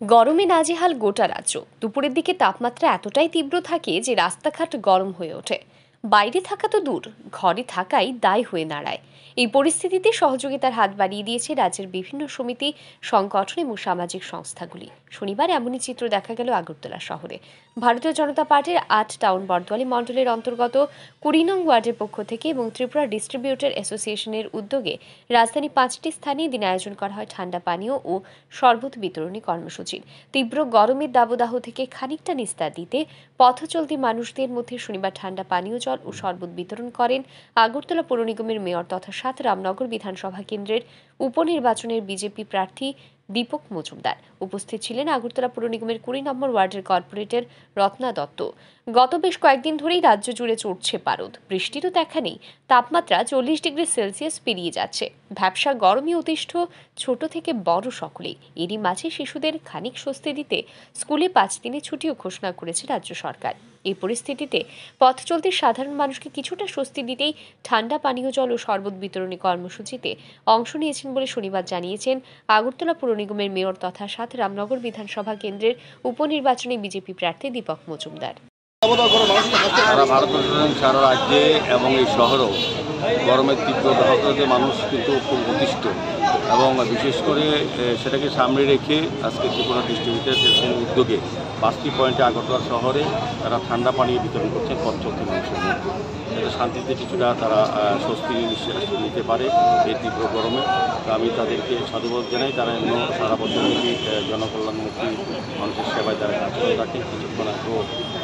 গরমে নাজেহাল গোটা রাজ্য। দুপুরের দিকে তাপমাত্রা এতটাই তীব্র থাকে যে রাস্তাঘাট গরম হয়ে ওঠে। বাইরে থাকা তো দূর, ঘরে থাকাই দায় হয়ে দাঁড়ায়। এই পরিস্থিতিতে সহযোগিতার হাত বাড়িয়ে দিয়েছে রাজ্যের বিভিন্ন সমিতি, সংগঠন এবং সামাজিক সংস্থাগুলি। শনিবার এমনই চিত্র দেখা গেল আগরতলা শহরে। ভারতীয় জনতা পার্টির ৮ টাউন বরদোয়ালি মণ্ডলের অন্তর্গত ২০ নং ওয়ার্ডের পক্ষ থেকে এবং ত্রিপুরা ডিস্ট্রিবিউটর অ্যাসোসিয়েশনের উদ্যোগে রাজধানী ৫টি স্থানে দিন আয়োজন করা হয় ঠান্ডা পানীয় ও শরবত বিতরণী কর্মসূচির। তীব্র গরমের দাবদাহ থেকে খানিকটা নিস্তার দিতে পথচলতি মানুষদের মধ্যে শনিবার ঠান্ডা পানীয় জল ও শরবত বিতরণ করেন আগরতলা পৌর নিগমের মেয়র তথা ৭ রামনগর বিধানসভা কেন্দ্রের উপনির্বাচনের বিজেপি প্রার্থী দীপক মজুমদার। উপস্থিত ছিলেন আগরতলা পৌর নিগমের ২০ নম্বর ওয়ার্ডের কর্পোরেটর রত্না দত্ত। গত বেশ কয়েকদিন ধরেই রাজ্য জুড়ে চড়ছে পারদ। বৃষ্টিরও দেখা নেই। তাপমাত্রা ৪০ ডিগ্রি সেলসিয়াস পেরিয়ে যাচ্ছে। ভ্যাপসা গরমে অতিষ্ঠ ছোট থেকে বড় সকলেই। এরই মাঝে শিশুদের খানিক স্বস্তি দিতে স্কুলে ৫ দিনের ছুটিও ঘোষণা করেছে রাজ্য সরকার। এই পরিস্থিতিতে পথ চলতি সাধারণ মানুষকে কিছুটা স্বস্তি দিতেই ঠান্ডা পানীয় জল ও শরবত বিতরণী কর্মসূচিতে অংশ নিয়েছেন বলে শনিবার জানিয়েছেন আগরতলা পৌর নিগমের মেয়র তথা ৭ রামনগর বিধানসভা কেন্দ্রের উপনির্বাচনে বিজেপি প্রার্থী দীপক মজুমদার। সারা ভারতবর্ষ, সারা রাজ্যে এবং এই শহরেও গরমের তীব্র দাহতে মানুষ কিন্তু খুব অতিষ্ঠ এবং বিশেষ করে সেটাকে সামনে রেখে আজকে ত্রিপুরা ডিস্ট্রিবিউটর অ্যাসোসিয়েশনের উদ্যোগে ৫টি পয়েন্টে আগরতলা শহরে তারা ঠান্ডা পানি বিতরণ করছেন পথ চলতি মানুষের মধ্যে, যাতে শান্তিতে কিছুটা তারা স্বস্তি নিঃশ্বাস নিতে পারে এই তীব্র গরমে। তো আমি তাদেরকে সাধুবাদ জানাই। তারা এমন সারা বছরব্যাপী জনকল্যাণমুখী মানুষের সেবায় তারা কাজ করে থাকে। কিছুক্ষণ আগেও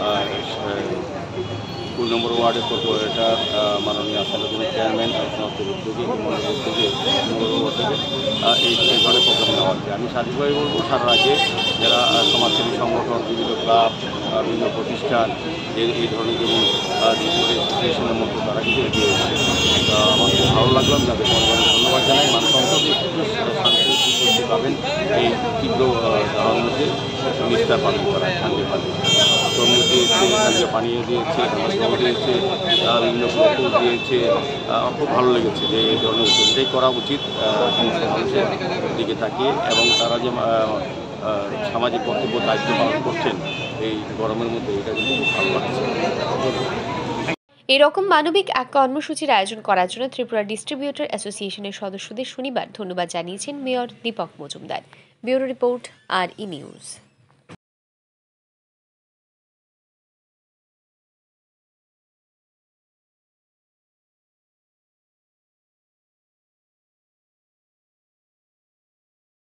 ২ নম্বর ওয়ার্ডের কর্পোরেটর মাননীয় আসলে চেয়ারম্যান সমাজের উদ্যোগে এই ধরনের প্রোগ্রাম নেওয়া হচ্ছে। আমি সার্বিকভাবে বলবো সারা রাজ্যে যারা সমাজসেবী সংগঠন, বিভিন্ন ক্লাব, বিভিন্ন প্রতিষ্ঠান এই ধরনের যেমন অ্যাসোসিয়েশনের মতো তারা কিন্তু এগিয়ে এসেছে। আমার খুব ভালো লাগলাম, যাদের ধন্যবাদ জানাই। মানুষ অন্তত একটু শান্তি পাবেন এই তীব্র দাহর মধ্যে নিস্তার পাবেন, তারা শান্তি পাবেন। তরমুজ দিয়েছে, ঠান্ডা পানীয় দিয়েছে, জল দিয়েছে, বিভিন্ন প্রকল্প দিয়েছে। খুব ভালো লেগেছে যে এই ধরনের উদ্যোগটাই করা উচিত সমস্ত মানুষের দিকে তাকিয়ে, এবং তারা যে সামাজিক কর্তব্য দায়িত্ব পালন করছেন এই গরমের মধ্যে, এটা কিন্তু খুব ভালো লাগছে। এরকম মানবিক এক কর্মসূচির আয়োজন করার জন্য ত্রিপুরা ডিস্ট্রিবিউটর অ্যাসোসিয়েশনের সদস্যদের শনিবার ধন্যবাদ জানিয়েছেন mayor Dipak Majumdar. Bureau report, আর ই নিউজ।